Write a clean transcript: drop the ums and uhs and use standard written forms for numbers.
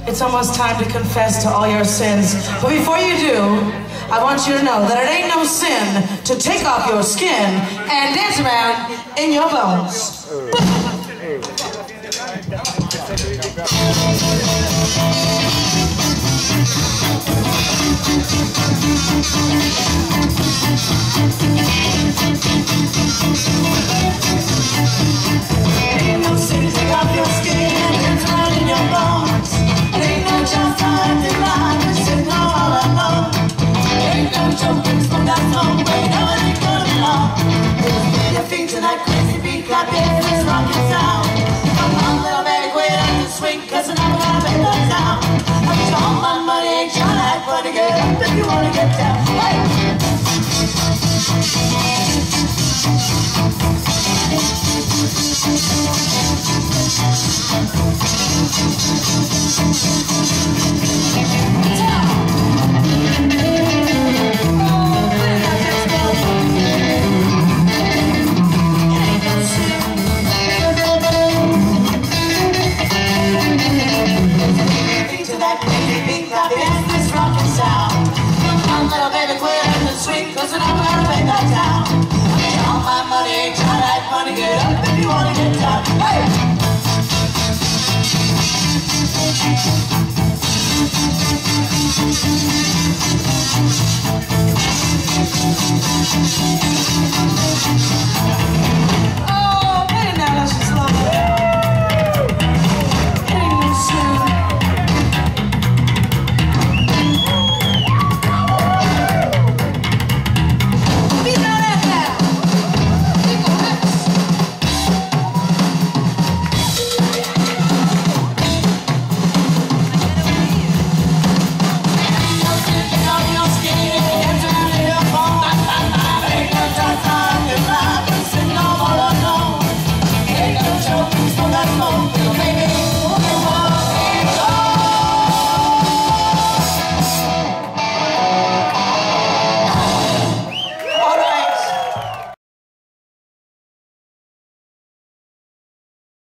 It's almost time to confess to all your sins. But before you do, I want you to know that it ain't no sin to take off your skin and dance around in your bones. Ain't no sin to take off your skin and dance around in your bones. Ain't no chance time to lie, just sitting all alone. Ain't no joking from that song, but you know it ain't gonna be long. Put your feet to that crazy beat, clap your hands, let's rock it down. Come on, little baby, quit on the swing, cause I'm never gonna make no sound. I wish all my money ain't trying to act funny, get up if you wanna get down. Hey! Little baby, quit in the swing, cause we're not gonna make that down. I mean, all my money ain't trying to act funny, get up if you wanna get down. Hey! Oh, hey, now let's just love it. Oh,